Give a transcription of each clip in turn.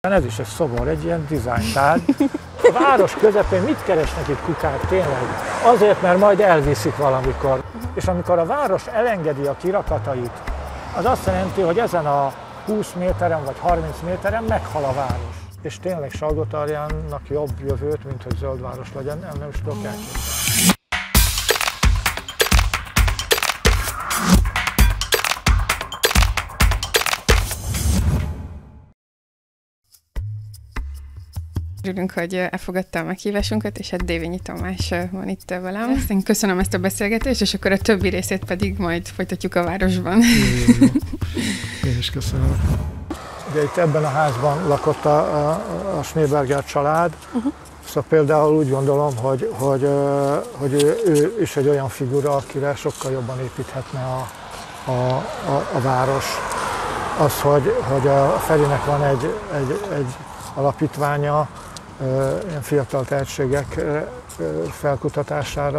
Ez is egy szobor, egy ilyen dizájntárgy. A város közepén mit keresnek itt kukák tényleg? Azért, mert majd elviszik valamikor. És amikor a város elengedi a kirakatait, az azt jelenti, hogy ezen a 20 méteren vagy 30 méteren meghal a város. És tényleg Salgótarjánnak jobb jövőt, mint hogy zöld város legyen, nem is tudok elképzelni. Örülünk, hogy elfogadta a meghívásunkat, és hát Dévényi Tamás van itt velem. Én köszönöm ezt a beszélgetést, és akkor a többi részét pedig majd folytatjuk a városban. Én is köszönöm. Ugye itt ebben a házban lakott a Schneeberger család, szóval például úgy gondolom, hogy ő is egy olyan figura, akire sokkal jobban építhetne a város. Az, hogy a Ferinek van egy alapítványa, ilyen fiatal tehetségek felkutatására,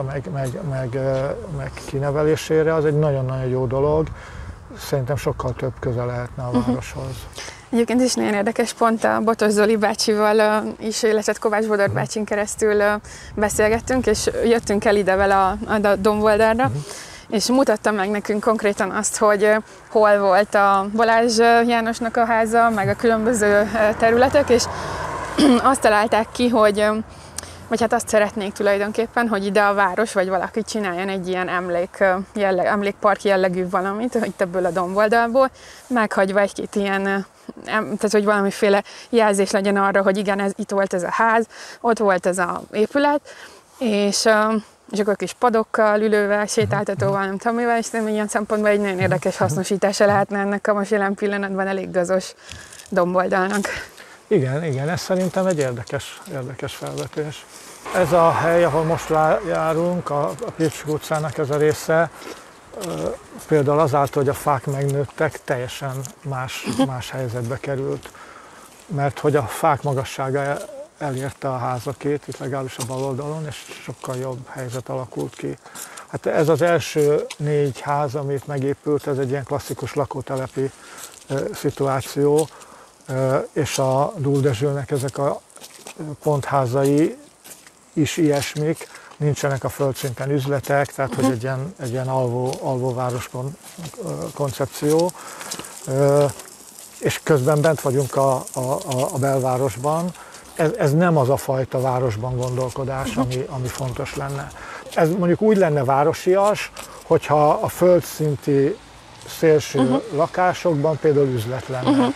meg kinevelésére, az egy nagyon-nagyon jó dolog. Szerintem sokkal több köze lehetne a városhoz. Egyébként is nagyon érdekes, pont a Botos Zoli bácsival is, illetve Kovács Bodor bácsin keresztül beszélgettünk, és jöttünk el ide vele a domboldalra, és mutatta meg nekünk konkrétan azt, hogy hol volt a Balázs Jánosnak a háza, meg a különböző területek, és azt találták ki, vagy hát azt szeretnék tulajdonképpen, hogy ide a város, vagy valaki csináljon egy ilyen emlékpark jellegű valamit, itt ebből a domboldalból, meghagyva egy-két ilyen, tehát hogy valamiféle jelzés legyen arra, hogy igen, itt volt ez a ház, ott volt ez az épület, és akkor kis padokkal, ülővel, sétáltatóval, nem tudom mivel, és szerintem ilyen szempontból egy nagyon érdekes hasznosítása lehetne ennek a most jelen pillanatban elég gazos domboldalnak. Igen, ez szerintem egy érdekes felvetés. Ez a hely, ahol most járunk, a Pécsi utcának ez a része, például azáltal, hogy a fák megnőttek, teljesen más helyzetbe került. Mert hogy a fák magassága elérte a házakét, itt legalábbis a bal oldalon, és sokkal jobb helyzet alakult ki. Hát ez az első 4 ház, amit megépült, ez egy ilyen klasszikus lakótelepi szituáció, és a Dúl Dezsőnek ezek a pontházai is ilyesmik, nincsenek a földszinten üzletek, tehát hogy egy ilyen alvóváros koncepció, és közben bent vagyunk a belvárosban. Ez nem az a fajta városban gondolkodás, ami fontos lenne. Ez mondjuk úgy lenne városias, hogyha a földszinti szélső lakásokban például üzlet lenne.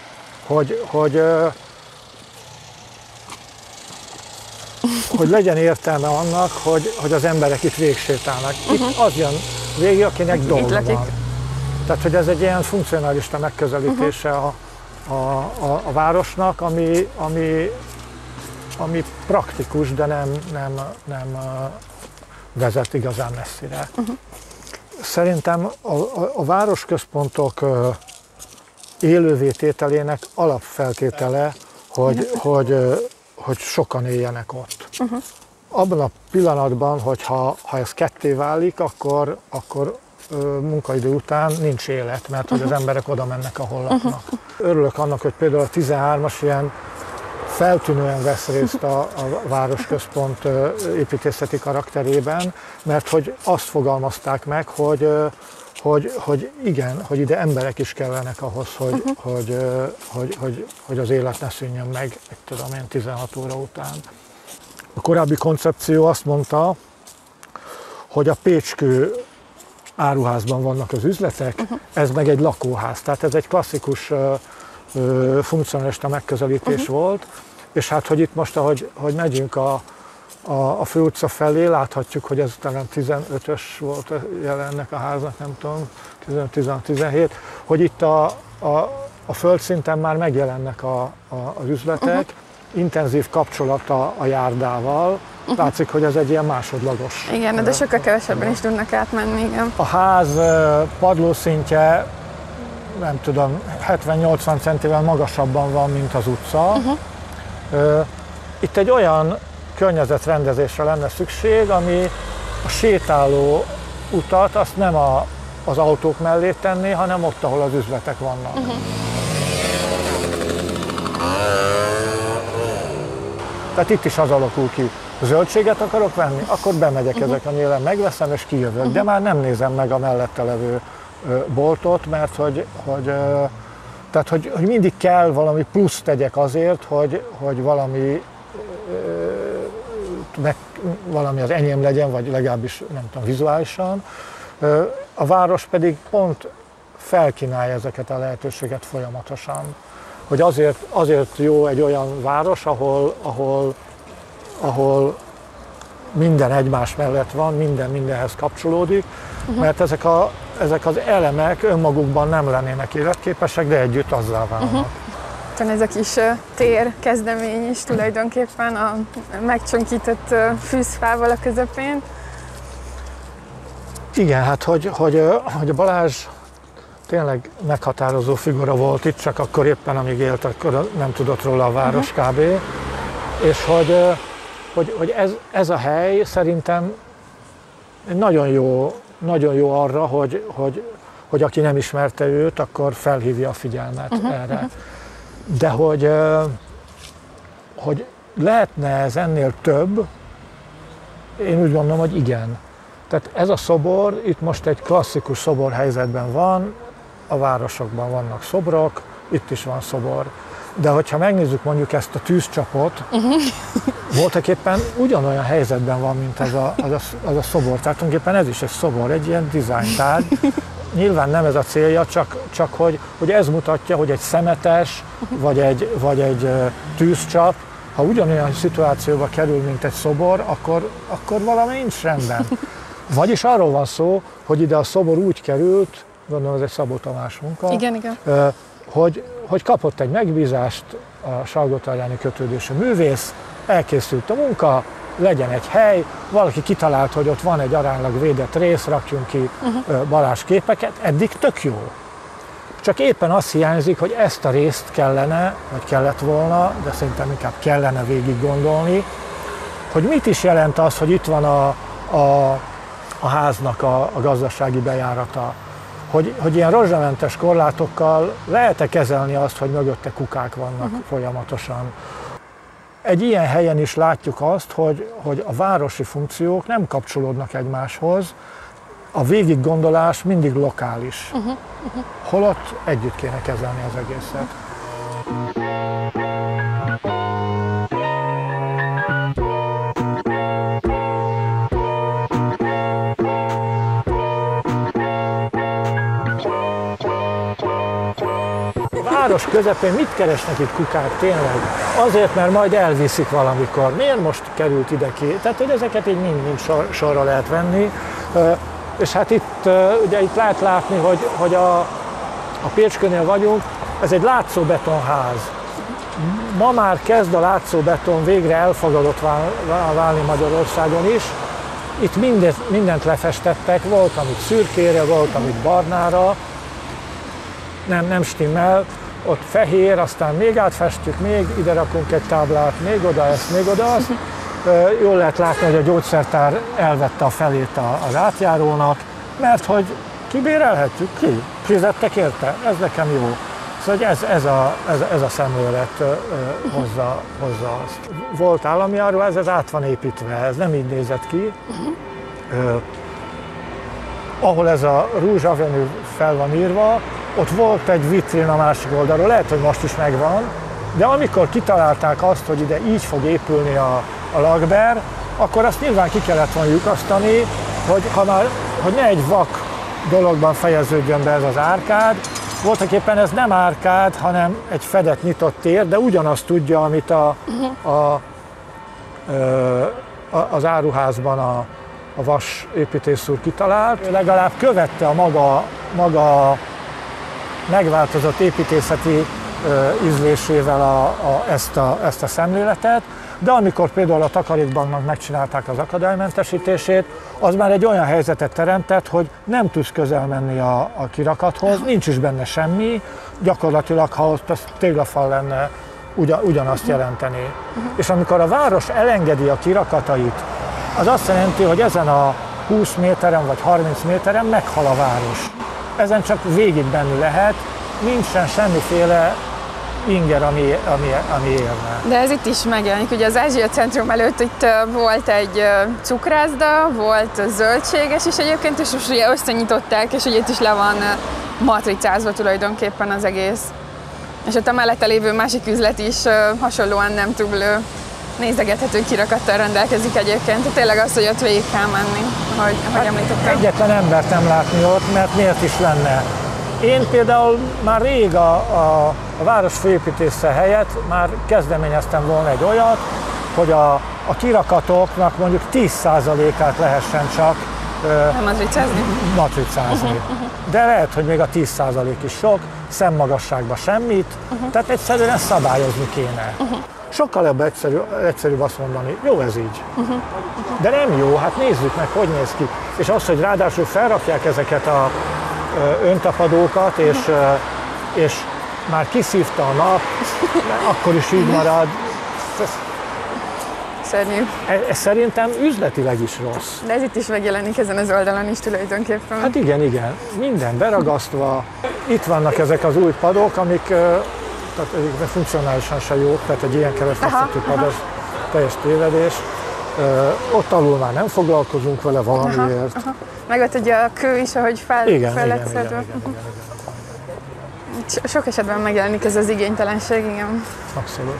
Hogy legyen értelme annak, hogy az emberek itt végsétálnak. Itt az jön végig, akinek dolga van. Tehát, hogy ez egy ilyen funkcionalista megközelítése a városnak, ami praktikus, de nem vezet igazán messzire. Szerintem a városközpontok élővé tételének alapfeltétele, hogy sokan éljenek ott. Abban a pillanatban, hogyha ez ketté válik, akkor munkaidő után nincs élet, mert hogy az emberek oda mennek, ahol laknak. Örülök annak, hogy például a 13-as ilyen feltűnően vesz részt a városközpont építészeti karakterében, mert hogy azt fogalmazták meg, hogy igen, hogy ide emberek is kellenek ahhoz, hogy az élet ne szűnjön meg, tudom én, 16 óra után. A korábbi koncepció azt mondta, hogy a Pécskő áruházban vannak az üzletek, ez meg egy lakóház. Tehát ez egy klasszikus funkcionalista megközelítés volt, és hát, hogy itt most, ahogy megyünk a főutca felé, láthatjuk, hogy ez talán 15-ös volt jelennek a háznak, nem tudom, 15-16-17, hogy itt a földszinten már megjelennek az üzletek, intenzív kapcsolat a járdával, látszik, hogy ez egy ilyen másodlagos. Igen, de sokkal kevesebben is tudnak átmenni, igen. A ház padlószintje, nem tudom, 70-80 centivel magasabban van, mint az utca. Itt egy olyan környezetrendezésre lenne szükség, ami a sétáló utat azt nem az autók mellé tenné, hanem ott, ahol az üzletek vannak. Tehát itt is az alakul ki, zöldséget akarok venni, akkor bemegyek ezek a nyélen, megveszem és kijövök, de már nem nézem meg a mellette levő boltot, mert hogy mindig kell valami plusz tegyek azért, hogy valami az enyém legyen, vagy legalábbis nem tudom, vizuálisan. A város pedig pont felkínálja ezeket a lehetőséget folyamatosan. Hogy azért jó egy olyan város, ahol minden egymás mellett van, minden mindenhez kapcsolódik, mert ezek az elemek önmagukban nem lennének életképesek, de együtt azzá válnak. Ez a kis tér kezdemény is tulajdonképpen a megcsonkított fűzfával a közepén. Igen, hát hogy a Balázs tényleg meghatározó figura volt itt, csak akkor éppen amíg élt, akkor nem tudott róla a város kb. És hogy ez a hely szerintem nagyon jó arra, hogy aki nem ismerte őt, akkor felhívja a figyelmet erre. De hogy lehetne ez ennél több, én úgy gondolom, hogy igen. Tehát ez a szobor itt most egy klasszikus szobor helyzetben van, a városokban vannak szobrok, itt is van szobor. De hogyha megnézzük mondjuk ezt a tűzcsapot, voltak éppen ugyanolyan helyzetben van, mint az a szobor. Tehát tulajdonképpen ez is egy szobor, egy ilyen dizájntárgy. Nyilván nem ez a célja, csak hogy ez mutatja, hogy egy szemetes, vagy egy tűzcsap, ha ugyanolyan szituációba kerül, mint egy szobor, akkor valami nincs rendben. Vagyis arról van szó, hogy ide a szobor úgy került, gondolom ez egy Szabó Tamás munka, igen. Hogy kapott egy megbízást a Salgótarjáni kötődésű művész, elkészült a munka, legyen egy hely, valaki kitalált, hogy ott van egy aránylag védett rész, rakjunk ki Balázs képeket, eddig tök jó. Csak éppen azt hiányzik, hogy ezt a részt kellene, vagy kellett volna, de szerintem inkább kellene végig gondolni, hogy mit is jelent az, hogy itt van a háznak a gazdasági bejárata. Hogy ilyen rozsdamentes korlátokkal lehet-e kezelni azt, hogy mögötte kukák vannak folyamatosan. Egy ilyen helyen is látjuk azt, hogy a városi funkciók nem kapcsolódnak egymáshoz, a végiggondolás mindig lokális. Holott együtt kéne kezelni az egészet. A város közepén mit keresnek itt kukák tényleg? Azért, mert majd elviszik valamikor. Miért most került ide ki? Tehát, hogy ezeket így mind sorra lehet venni. És hát ugye itt lehet látni, hogy a Pécskőnél vagyunk, ez egy látszóbetonház. Ma már kezd a látszóbeton végre elfogadott válni Magyarországon is. Itt mindent lefestettek, volt, amit szürkére, volt, amit barnára. Nem stimmel, ott fehér, aztán még átfestjük, még ide rakunk egy táblát, még oda ezt, még oda azt. Jól lehet látni, hogy a gyógyszertár elvette a felét az átjárónak, mert hogy kibérelhetjük, ki? Fizettek érte? Ez nekem jó. Szóval ez a szemlélet hozza azt. Volt állami áruház, ez át van építve, ez nem így nézett ki. Ahol ez a Rouge Avenue fel van írva, ott volt egy vitrin a másik oldalról, lehet, hogy most is megvan, de amikor kitalálták azt, hogy ide így fog épülni a lakber, akkor azt nyilván ki kellett volna lyukasztani, hogy ne egy vak dologban fejeződjön be ez az árkád. Voltak éppen ez nem árkád, hanem egy fedett nyitott tér, de ugyanazt tudja, amit az áruházban a vas építész úr kitalált. Legalább követte a maga megváltozott építészeti ízlésével ezt a szemléletet, de amikor például a Takarékbanknak megcsinálták az akadálymentesítését, az már egy olyan helyzetet teremtett, hogy nem tudsz közel menni a kirakathoz, nincs is benne semmi, gyakorlatilag ha ott az téglafal lenne, ugyanazt jelenteni. És amikor a város elengedi a kirakatait, az azt jelenti, hogy ezen a 20 méteren vagy 30 méteren meghal a város. Ezen csak végig benni lehet, nincsen semmiféle inger, ami érne. De ez itt is megjelenik. Ugye az Ázsia Centrum előtt itt volt egy cukrászda, volt zöldséges is egyébként, és most ugye összenyitották, és ugye itt is le van matricázva tulajdonképpen az egész. És ott a mellette lévő másik üzlet is hasonlóan nem túl nézegethető kirakattal rendelkezik egyébként. Tehát tényleg az, hogy ott végig kell menni, ahogy említettem. Egyetlen embert nem látni ott, mert miért is lenne? Én például már rég a város főépítése helyett már kezdeményeztem volna egy olyat, hogy a kirakatoknak mondjuk 10%-át lehessen csak matricázni. De lehet, hogy még a 10% is sok, szemmagasságban semmit, tehát egyszerűen ezt szabályozni kéne. Sokkal egyszerűbb azt mondani, jó ez így. De nem jó, hát nézzük meg, hogy néz ki. És az, hogy ráadásul felrakják ezeket a öntapadókat, és már kiszívta a nap, akkor is így marad. Szörnyű. Ez szerintem üzletileg is rossz. De ez itt is megjelenik ezen az oldalon is tulajdonképpen. Hát igen. Minden beragasztva. Itt vannak ezek az új padok, amik tehát funkcionálisan se jók, tehát egy ilyen keresztmetszeti pad, az teljes tévedés. Ott alul már nem foglalkozunk vele valamiért. Meg ott ugye a kő is, ahogy fel lett szedve. Igen. Sok esetben megjelenik ez az igénytelenség, igen. Abszolút.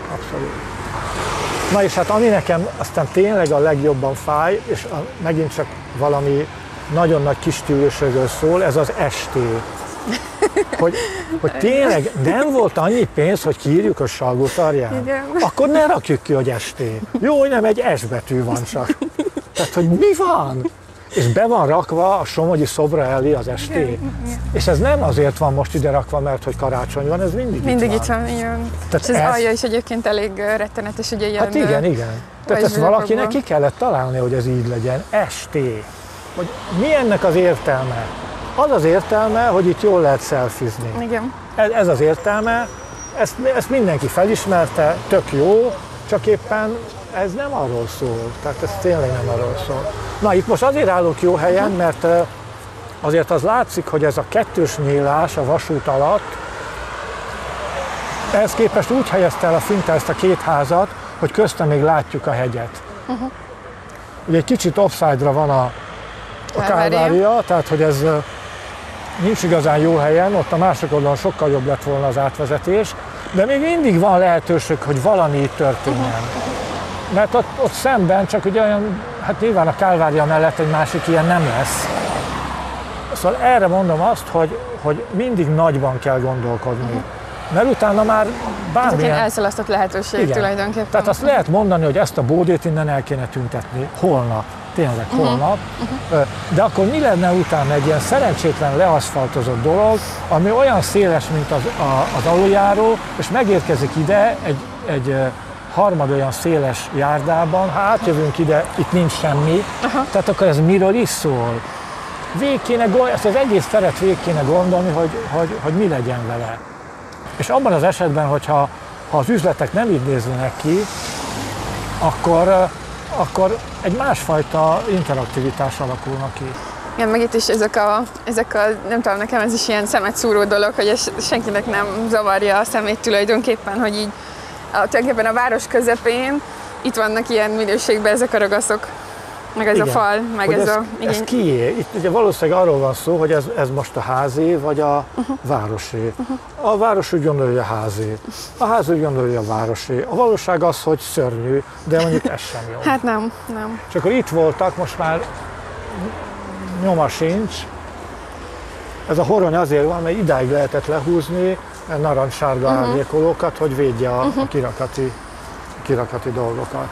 Na és hát ami nekem aztán tényleg a legjobban fáj, és megint csak valami nagyon nagy kistűrőségről szól, ez az ST. Hogy tényleg nem volt annyi pénz, hogy kiírjuk a Salgótarján? Akkor ne rakjuk ki, hogy ST. Jó, hogy nem egy S betű van csak. Tehát, hogy mi van? És be van rakva a Somogyi szobra elé az ST. És ez nem azért van most ide rakva, mert hogy karácsony van, ez mindig itt van. Igen. És az alja is egyébként elég rettenetes, ugye ilyen... Hát igen. Tehát ezt valakinek ki kellett találni, hogy ez így legyen. ST. Hogy mi ennek az értelme? Az az értelme, hogy itt jól lehet szelfizni. Igen. Ez az értelme, ezt mindenki felismerte, tök jó, csak éppen ez nem arról szól. Tehát ez tényleg nem arról szól. Na itt most azért állok jó helyen, mert azért az látszik, hogy ez a kettős nyílás a vasút alatt, ehhez képest úgy helyezte el a Finta ezt a két házat, hogy köztem még látjuk a hegyet. Ugye egy kicsit offside-ra van a Kálvária, tehát hogy ez nincs igazán jó helyen, ott a másik oldalon sokkal jobb lett volna az átvezetés, de még mindig van lehetőség, hogy valami itt történjen. Mert ott szemben csak ugye olyan, hát nyilván a Kálvária mellett egy másik ilyen nem lesz. Szóval erre mondom azt, hogy mindig nagyban kell gondolkodni. Mert utána már bármilyen... Ez egy elszalasztott lehetőség tulajdonképpen. Tehát azt lehet mondani, hogy ezt a bódét innen el kéne tüntetni holnap. Tényleg holnap. De akkor mi lenne utána egy ilyen szerencsétlen leaszfaltozott dolog, ami olyan széles, mint az aluljáró, és megérkezik ide egy harmad olyan széles járdában, ha átjövünk ide, itt nincs semmi, tehát akkor ez miről is szól? Ezt az egész teret végig kéne gondolni, hogy mi legyen vele. És abban az esetben, hogyha az üzletek nem így néznének ki, akkor egy másfajta interaktivitás alakulna ki. Igen, meg itt is ezek a, nem tudom, nekem ez is ilyen szemet szúró dolog, hogy senkinek nem zavarja a szemét tulajdonképpen, hogy így tulajdonképpen a város közepén itt vannak ilyen minőségben ezek a ragaszok, meg ez a fal, meg ez a... Igen. Ez kié? Itt ugye valószínűleg arról van szó, hogy ez most a házé, vagy a városé. A város úgy gondolja, hogy a házé. A ház úgy gondolja, hogy a városé. A valóság az, hogy szörnyű, de mondjuk ez sem jó. Hát nem. És akkor itt voltak, most már nyoma sincs. Ez a horony azért van, mert idáig lehetett lehúzni narancssárga árnyékolókat, hogy védje a kirakati dolgokat.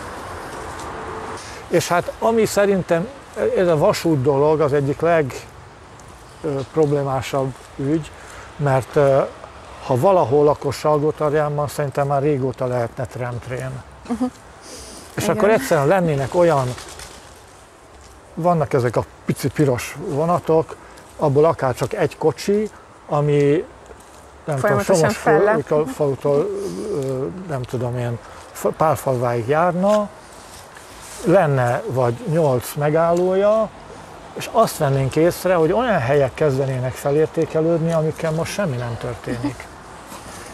És hát ami szerintem ez a vasút dolog az egyik legproblémásabb ügy, mert ha valahol, akkor Salgótarjánban szerintem már régóta lehetne tramtrén. És igen. Akkor egyszerűen lennének olyan, vannak ezek a pici piros vonatok, abból akár csak egy kocsi, ami nem tudom, Somos-falutól nem tudom én, Pálfalváig járna, lenne vagy 8 megállója, és azt vennénk észre, hogy olyan helyek kezdenének felértékelődni, amikkel most semmi nem történik.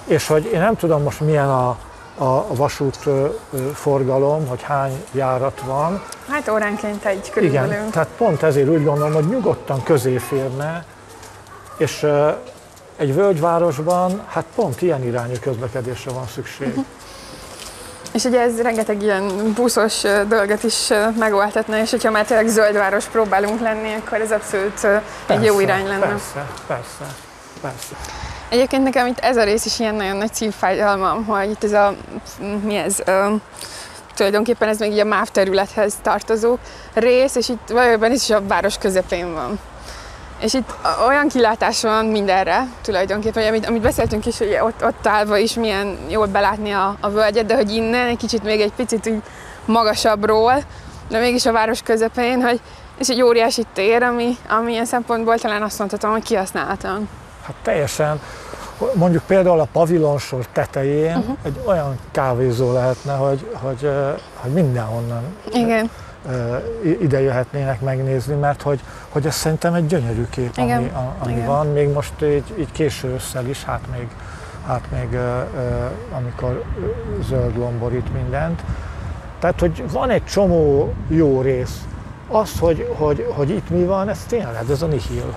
És hogy én nem tudom most milyen a vasút forgalom, hogy hány járat van. Hát óránként egy körülbelül. Igen, tehát pont ezért úgy gondolom, hogy nyugodtan közé férne, és egy völgyvárosban hát pont ilyen irányú közlekedésre van szükség. És ugye ez rengeteg ilyen buszos dolgot is megoldhatna, és hogyha már tényleg zöldváros próbálunk lenni, akkor ez abszolút egy jó irány lenne. Persze. Egyébként nekem itt ez a rész is ilyen nagyon nagy szívfájdalmam, hogy itt ez tulajdonképpen ez még így a MÁV területhez tartozó rész, és itt valójában is a város közepén van. És itt olyan kilátás van mindenre tulajdonképpen, amit beszéltünk is, hogy ott állva is milyen jól belátni a völgyet, de hogy innen egy kicsit még egy picit úgy magasabbról, de mégis a város közepén, hogy és egy óriási tér, ami ilyen szempontból talán azt mondhatom, hogy kihasználhatom. Hát teljesen. Mondjuk például a pavilonsor tetején egy olyan kávézó lehetne, hogy mindenhonnan igen. Ide jöhetnének megnézni, mert hogy ez szerintem egy gyönyörű kép, ami van, még most így késő ősszel is, hát még amikor zöld lomborít mindent. Tehát, hogy van egy csomó jó rész. Az, hogy itt mi van, ez tényleg, ez a nihil.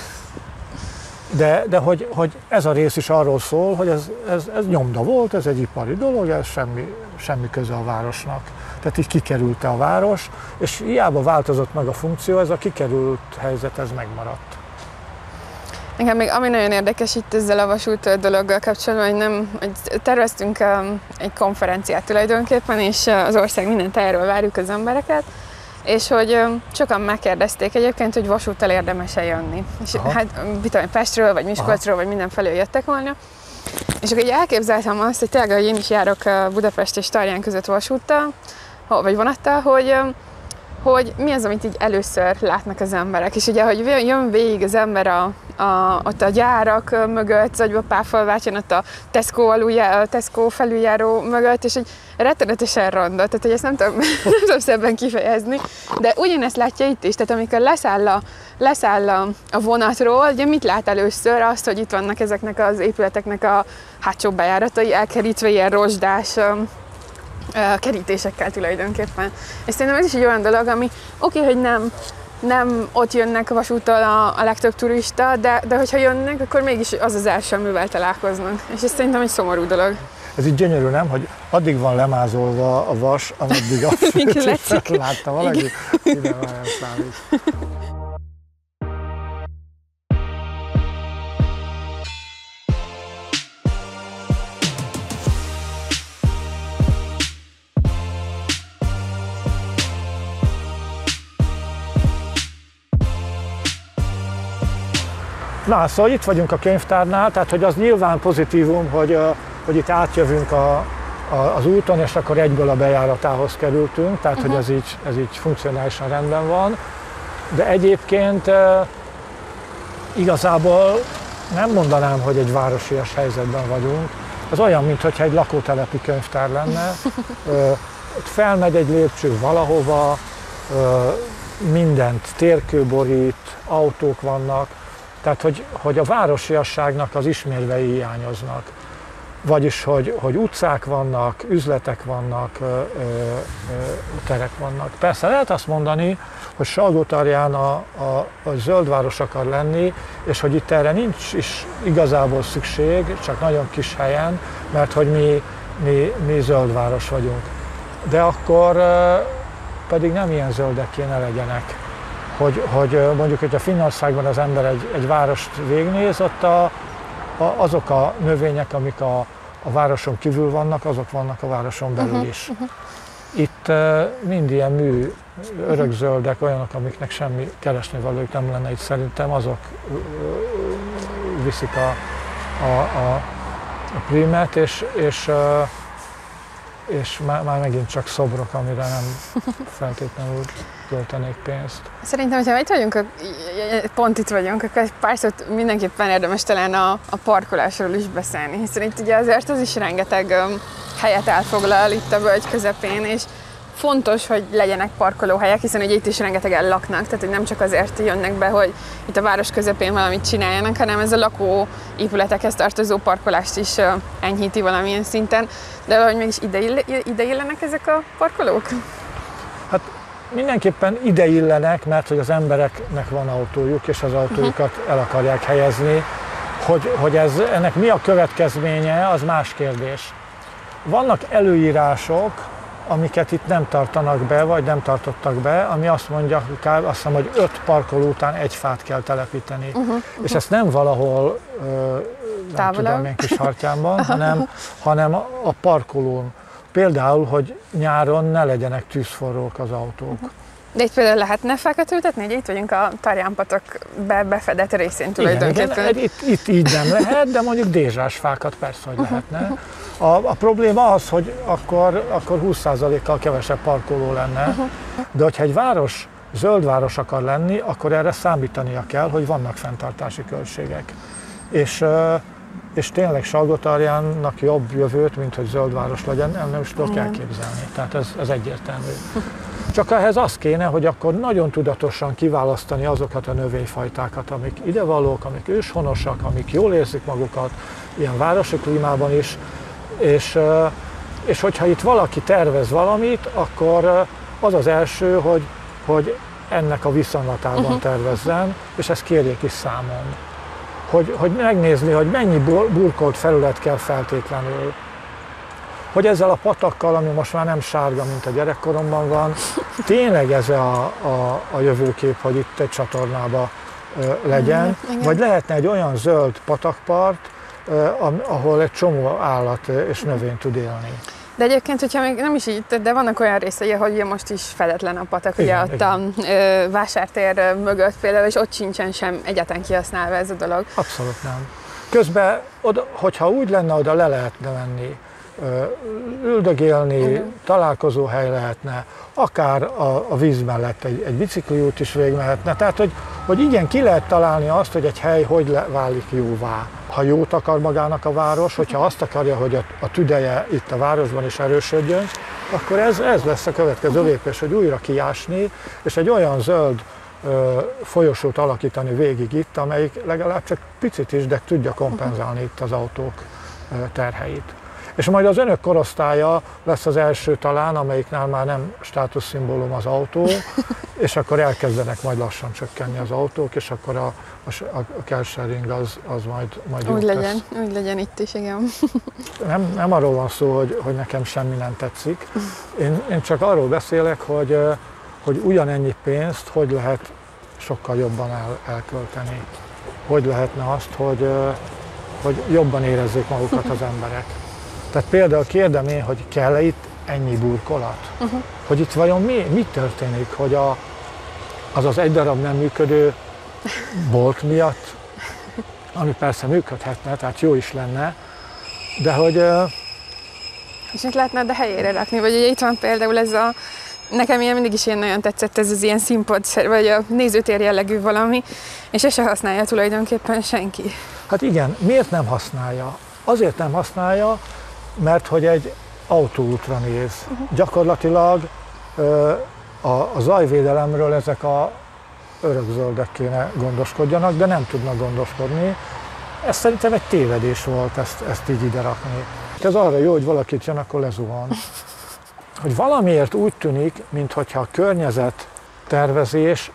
De hogy ez a rész is arról szól, hogy ez nyomda volt, ez egy ipari dolog, ez semmi köze a városnak. Tehát így kikerülte a város, és hiába változott meg a funkció, ez a kikerült helyzet, ez megmaradt. Nekem még ami nagyon érdekes itt ezzel a vasút dologgal kapcsolatban, hogy terveztünk egy konferenciát tulajdonképpen, és az ország minden tájáról várjuk az embereket, és hogy sokan megkérdezték egyébként, hogy vasúttal érdemes-e jönni. És hát Pestről, vagy Miskolcról, vagy mindenfelől jöttek volna. És akkor így elképzeltem azt, hogy tényleg, hogy én is járok Budapest és Tarján között vasúttal, vagy vonattal, hogy mi az, amit így először látnak az emberek. És ugye, hogy jön végig az ember ott a gyárak mögött, vagy a Páfalvácson, ott a Tesco felüljáró mögött, és hogy rettenetesen randot, tehát hogy ezt nem tudom szebben kifejezni, de ugyanezt látja itt is, tehát amikor leszáll a vonatról, ugye mit lát először? Azt, hogy itt vannak ezeknek az épületeknek a hátsó bejáratai elkerítve ilyen rozsdás kerítésekkel tulajdonképpen. És szerintem ez is egy olyan dolog, ami oké, hogy nem ott jönnek vasúttal a legtöbb turista, de hogyha jönnek, akkor mégis az első, amivel találkoznak. És ez szerintem egy szomorú dolog. Ez így gyönyörű, nem? Hogy addig van lemázolva a vas, ameddig azt látta valaki. Ide várjál számít. Na, szóval itt vagyunk a könyvtárnál, tehát hogy az nyilván pozitívum, hogy itt átjövünk az úton, és akkor egyből a bejáratához kerültünk, tehát hogy ez így funkcionálisan rendben van. De egyébként igazából nem mondanám, hogy egy városias helyzetben vagyunk. Ez olyan, mintha egy lakótelepi könyvtár lenne. Ott felmegy egy lépcső valahova, mindent térkő borít, autók vannak. Tehát, hogy a városiasságnak az ismérvei hiányoznak. Vagyis, hogy utcák vannak, üzletek vannak, terek vannak. Persze lehet azt mondani, hogy Salgótarján a zöldváros akar lenni, és hogy itt erre nincs is igazából szükség, csak nagyon kis helyen, mert hogy mi zöldváros vagyunk. De akkor pedig nem ilyen zöldek kéne legyenek. Hogy mondjuk, hogyha Finnországban az ember egy várost végignéz, ott azok a növények, amik a városon kívül vannak, azok vannak a városon belül is. Itt mind ilyen örökzöldek, olyanok, amiknek semmi keresnivalójuk nem lenne itt szerintem, azok viszik a prímet, és már megint csak szobrok, amire nem feltétlenül költenék pénzt. Szerintem, hogyha pont itt vagyunk, akkor egy pár szót mindenképpen érdemes talán a parkolásról is beszélni, hiszen itt ugye azért az is rengeteg helyet elfoglal itt a völgy közepén, és fontos, hogy legyenek parkolóhelyek, hiszen ugye itt is rengetegen laknak, tehát hogy nem csak azért jönnek be, hogy itt a város közepén valamit csináljanak, hanem ez a lakóépületekhez tartozó parkolást is enyhíti valamilyen szinten. De valahogy mégis ide illenek ezek a parkolók? Hát mindenképpen ide illenek, mert hogy az embereknek van autójuk, és az autójukat el akarják helyezni. Hogy ennek mi a következménye, az más kérdés. Vannak előírások, amiket itt nem tartanak be, vagy nem tartottak be, ami azt mondja, azt hiszem, hogy 5 parkoló után egy fát kell telepíteni. És ezt nem valahol, nem tudom én, Kishartyánban, hanem a parkolón. Például, hogy nyáron ne legyenek tűzforrók az autók. De itt például lehetne fákat ültetni? Ugye itt vagyunk a Tarján-patak befedett részén tulajdonképpen. Igen, itt így nem lehet, de mondjuk dézsás fákat persze, hogy lehetne. A probléma az, hogy akkor 20%-kal kevesebb parkoló lenne, de hogyha egy város zöld város akar lenni, akkor erre számítania kell, hogy vannak fenntartási költségek. És tényleg Salgótarjánnak jobb jövőt, mint hogy zöld város legyen, nem is tudok elképzelni. Tehát ez egyértelmű. Csak ehhez az kéne, hogy akkor nagyon tudatosan kiválasztani azokat a növényfajtákat, amik idevalók, amik őshonosak, amik jól érzik magukat, ilyen városi klímában is, és hogyha itt valaki tervez valamit, akkor az az első, hogy ennek a viszonylatában tervezzen, és ezt kérjék is számon. Hogy megnézni, hogy mennyi burkolt felület kell feltétlenül. Hogy ezzel a patakkal, ami most már nem sárga, mint a gyerekkoromban van, tényleg ez a jövőkép, hogy itt egy csatornába legyen, vagy lehetne egy olyan zöld patakpart, ahol egy csomó állat és növény tud élni. De egyébként, hogyha még nem is így, de vannak olyan részei, hogy most is fedetlen a patak, ugye ott a vásártér mögött például, és ott sincsen sem egyáltalán kihasználva ez a dolog. Abszolút nem. Közben, hogyha úgy lenne, oda le lehetne menni, üldögélni, találkozóhely lehetne, akár a víz mellett egy bicikliút is végigmehetne. Tehát, hogy igen, ki lehet találni azt, hogy egy hely hogy válik jóvá. Ha jót akar magának a város, hogyha azt akarja, hogy a tüdeje itt a városban is erősödjön, akkor ez lesz a következő lépés, hogy újra kiásni, és egy olyan zöld folyosót alakítani végig itt, amelyik legalább csak picit is, de tudja kompenzálni itt az autók terheit. És majd az önök korosztálya lesz az első talán, amelyiknál már nem státuszszimbólum az autó, és akkor elkezdenek majd lassan csökkenni az autók, és akkor a carsharing az majd úgy legyen itt is, igen. Nem arról van szó, hogy nekem semmi nem tetszik. Én csak arról beszélek, hogy ugyanennyi pénzt hogy lehet sokkal jobban elkölteni. Hogy lehetne azt, hogy jobban érezzék magukat az emberek. Tehát például kérdem én, hogy kell-e itt ennyi burkolat? Hogy itt vajon mi történik, hogy az egy darab nem működő bolt miatt, ami persze működhetne, tehát jó is lenne, de hogy... És mit lehetne a helyére rakni? Vagy ugye itt van például ez nekem mindig is ilyen nagyon tetszett ez az ilyen színpad, vagy a nézőtér jellegű valami, és ezt se használja tulajdonképpen senki. Hát igen, miért nem használja? Azért nem használja, mert hogy egy autóútra néz. Gyakorlatilag a zajvédelemről ezek a örökzöldek kéne gondoskodjanak, de nem tudnak gondoskodni. Ez szerintem egy tévedés volt ezt így ide rakni. Ez arra jó, hogy valakit jön, akkor lezuhan. Hogy valamiért úgy tűnik, mintha a környezettervezés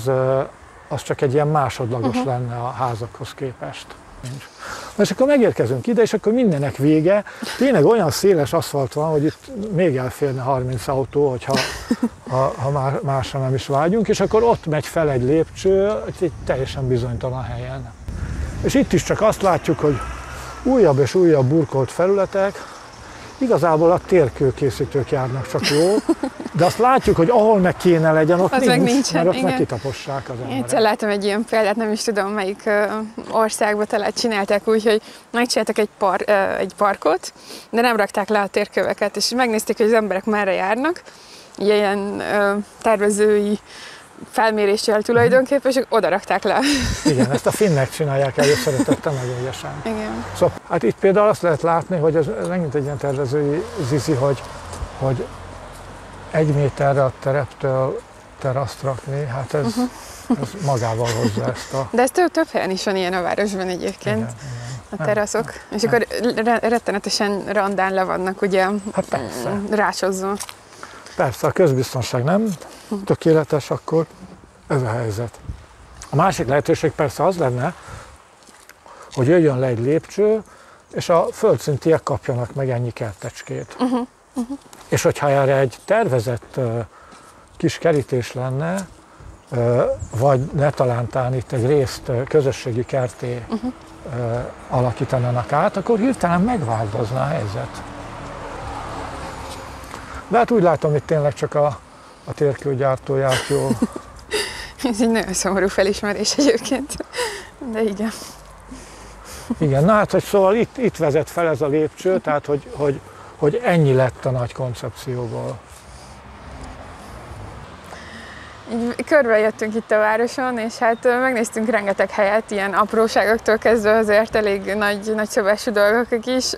az csak egy ilyen másodlagos lenne a házakhoz képest. Nincs. És akkor megérkezünk ide, és akkor mindennek vége. Tényleg olyan széles aszfalt van, hogy itt még elférne 30 autó, hogyha ha másra nem is vágyunk, és akkor ott megy fel egy lépcső, egy teljesen bizonytalan helyen. És itt is csak azt látjuk, hogy újabb és újabb burkolt felületek, igazából a térkőkészítők járnak csak jó, de azt látjuk, hogy ahol meg kéne legyen, ott nincs, mert ott meg kitapossák az emberek. Egyszer láttam egy ilyen példát, nem is tudom melyik országban talán csinálták úgy, hogy megcsináltak egy parkot, de nem rakták le a térköveket, és megnézték, hogy az emberek merre járnak, ilyen tervezői felméréssel tulajdonképpen, és oda rakták le. Igen, ezt a finnek csinálják előszeretettel nagyon ügyesen. Igen. Szóval, hát itt például azt lehet látni, hogy ez megint egy ilyen tervezői zizi, hogy 1 méterre a tereptől teraszt rakni, hát ez magával hozza ezt a... De ez több helyen is van ilyen a városban egyébként, igen. A teraszok. És akkor rettenetesen randán le vannak ugye hát rácsozva. Persze, a közbiztonság nem tökéletes, akkor ez a helyzet. A másik lehetőség persze az lenne, hogy jöjjön le egy lépcső, és a földszintiek kapjanak meg ennyi kertecskét. És hogyha erre egy tervezett kis kerítés lenne, vagy netalántán itt egy részt közösségi kerté alakítanának át, akkor hirtelen megváltozna a helyzet. De hát úgy látom, itt tényleg csak a térkőgyártó járt jól. Ez egy nagyon szomorú felismerés egyébként, de igen. Igen, na hát, hogy szóval itt vezet fel ez a lépcső, tehát hogy ennyi lett a nagy koncepcióból. Így körbejöttünk itt a városon, és hát megnéztünk rengeteg helyet, ilyen apróságoktól kezdve azért elég nagy szobású dolgok is.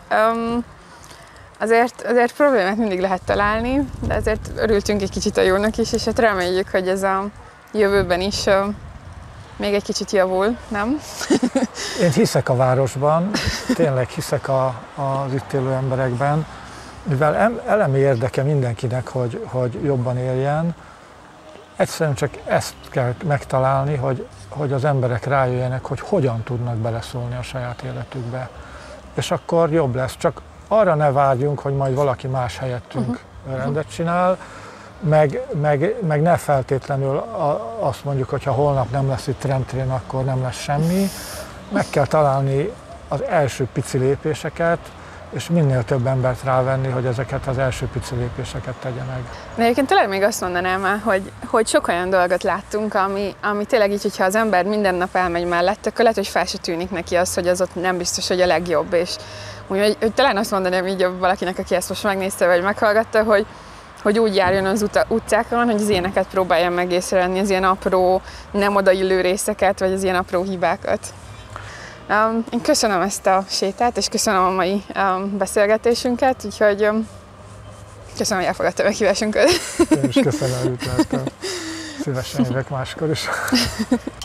Azért problémát mindig lehet találni, de azért örültünk egy kicsit a jónak is, és hát reméljük, hogy ez a jövőben is még egy kicsit javul, nem? Én hiszek a városban, tényleg hiszek az itt élő emberekben, mivel elemi érdeke mindenkinek, hogy jobban éljen, egyszerűen csak ezt kell megtalálni, hogy az emberek rájöjjenek, hogy hogyan tudnak beleszólni a saját életükbe. És akkor jobb lesz. Csak arra ne várjunk, hogy majd valaki más helyettünk rendet csinál, meg ne feltétlenül azt mondjuk, hogy ha holnap nem lesz itt trendtrén, akkor nem lesz semmi. Meg kell találni az első pici lépéseket, és minél több embert rávenni, hogy ezeket az első pici lépéseket tegye meg. De egyébként tényleg még azt mondanám el, hogy sok olyan dolgot láttunk, ami tényleg így, hogyha az ember minden nap elmegy mellett, akkor lehet, hogy fel se tűnik neki az, hogy az ott nem biztos, hogy a legjobb. És úgy, hogy talán azt mondanám így valakinek, aki ezt most megnézte, vagy meghallgatta, hogy úgy járjon az utcákon, hogy az ilyeneket próbálja meg észrevenni, az ilyen apró, nem odaillő részeket, vagy az ilyen apró hibákat. Én köszönöm ezt a sétát, és köszönöm a mai beszélgetésünket, úgyhogy köszönöm, hogy elfogadta meghívásunkat. Én is köszönöm, hogy itt lehettem. Szívesen jövök máskor is.